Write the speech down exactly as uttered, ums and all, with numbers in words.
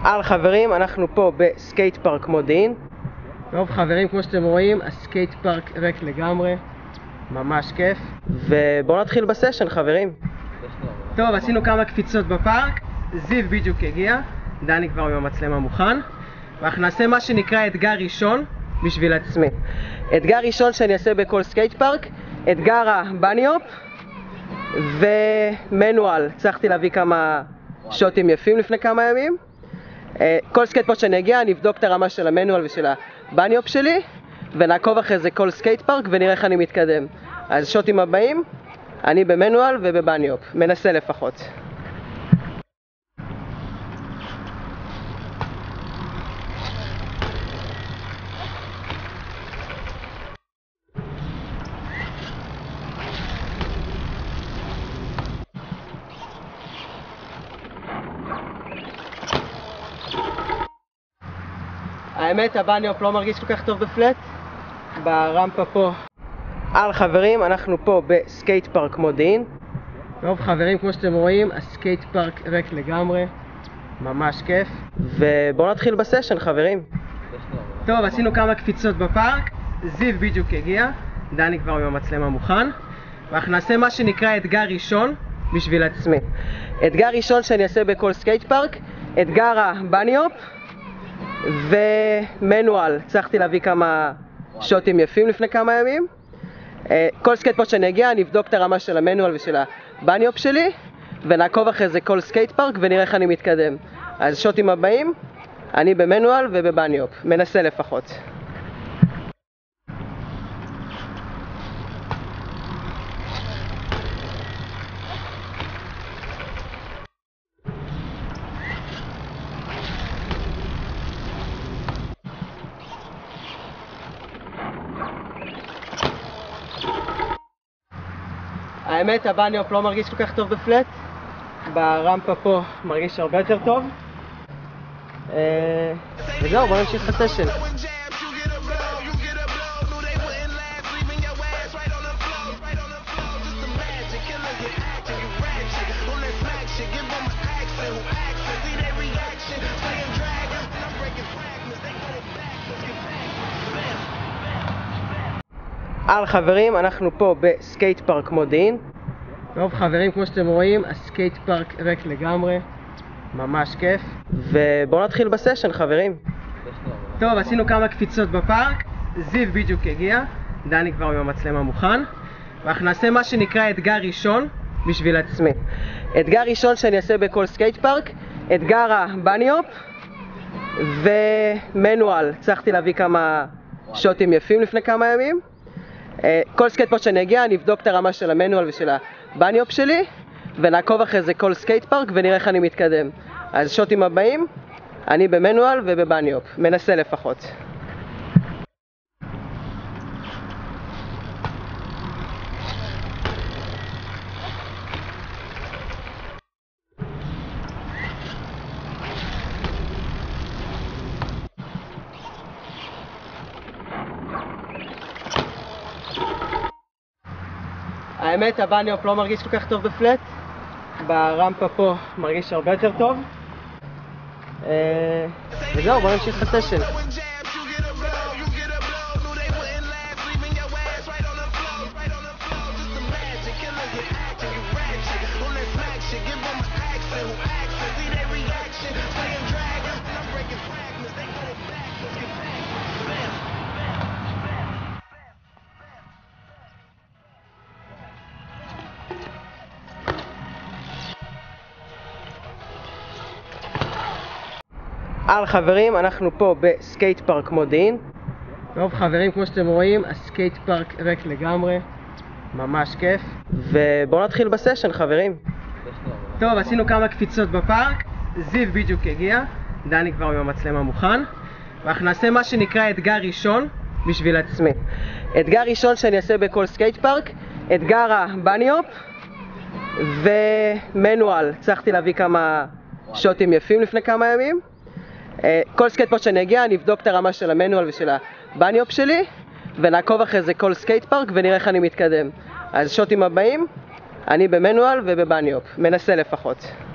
על חברים, אנחנו פה בסקייט פארק מודיעין. טוב חברים, כמו שאתם רואים, הסקייט פארק ריק לגמרי, ממש כיף. ובואו נתחיל בסשן חברים. טוב, עשינו כמה קפיצות בפארק, זיו בדיוק הגיע, דני כבר עם המצלמה מוכן, ואנחנו נעשה מה שנקרא אתגר ראשון בשביל עצמי. אתגר ראשון שאני אעשה בכל סקייט פארק, אתגר הבניופ ומנואל. הצלחתי להביא כמה שוטים יפים לפני כמה ימים. כל סקייט פארק שאני אגיע, אני אבדוק את הרמה של המנואל ושל הבניופ שלי, ונעקוב אחרי זה כל סקייט פארק ונראה איך אני מתקדם. אז שוטים הבאים, אני במנואל ובבניופ, מנסה לפחות. האמת, הבניופ לא מרגיש כל כך טוב בפלט, ברמפה פה. על חברים, אנחנו פה בסקייט פארק מודיעין. טוב חברים, כמו שאתם רואים, הסקייט פארק ריק לגמרי, ממש כיף. ובואו נתחיל בסשן חברים. טוב, עשינו כמה קפיצות בפארק, זיו בדיוק הגיע, דני כבר עם המצלמה מוכן, ואנחנו נעשה מה שנקרא אתגר ראשון בשביל עצמי. אתגר ראשון שאני אעשה בכל סקייט פארק, אתגר הבניופ ומנואל. הצלחתי להביא כמה שוטים יפים לפני כמה ימים. כל סקייט פארק שאני אגיע, אני אבדוק את הרמה של המנואל ושל הבניופ שלי, ונעקוב אחרי זה כל סקייט פארק ונראה איך אני מתקדם. אז שוטים הבאים, אני במנואל ובבניופ, מנסה לפחות. האמת, הבניופ לא מרגיש כל כך טוב בפלט, ברמפה פה מרגיש הרבה יותר טוב. וזהו, בואו נמשיך בסשן. על חברים, אנחנו פה בסקייט פארק מודיעין. טוב חברים, כמו שאתם רואים, הסקייט פארק ריק לגמרי, ממש כיף. ובואו נתחיל בסשן חברים. טוב, עשינו כמה קפיצות בפארק, זיו בדיוק הגיע, דני כבר עם המצלמה מוכן, ואנחנו נעשה מה שנקרא אתגר ראשון בשביל עצמי. אתגר ראשון שאני אעשה בכל סקייט פארק, אתגר הבניופ ומנואל. הצלחתי להביא כמה שוטים יפים לפני כמה ימים. כל סקייט פארק שאני אגיע, אני אבדוק את הרמה של המנואל ושל הבניופ שלי, ונעקוב אחרי זה כל סקייט פארק ונראה איך אני מתקדם. אז שוטים הבאים, אני במנואל ובבניופ, מנסה לפחות. האמת, הבניופ לא מרגיש כל כך טוב בפלט, ברמפה פה מרגיש הרבה יותר טוב. וזהו, בואו נמשיך בסשן. על חברים, אנחנו פה בסקייט פארק מודיעין. טוב חברים, כמו שאתם רואים, הסקייט פארק ריק לגמרי, ממש כיף. ובואו נתחיל בסשן חברים. טוב, עשינו כמה קפיצות בפארק, זיו בדיוק הגיע, דני כבר עם המצלמה מוכן, ואנחנו נעשה מה שנקרא אתגר ראשון בשביל עצמי. אתגר ראשון שאני אעשה בכל סקייט פארק, אתגר הבניופ ומנואל. הצלחתי להביא כמה שוטים יפים לפני כמה ימים. כל סקייט פארק שאני אגיע, אני אבדוק את הרמה של המנואל ושל הבניופ שלי, ונעקוב אחרי זה כל סקייט פארק ונראה איך אני מתקדם. אז שוטים הבאים, אני במנואל ובבניופ, מנסה לפחות.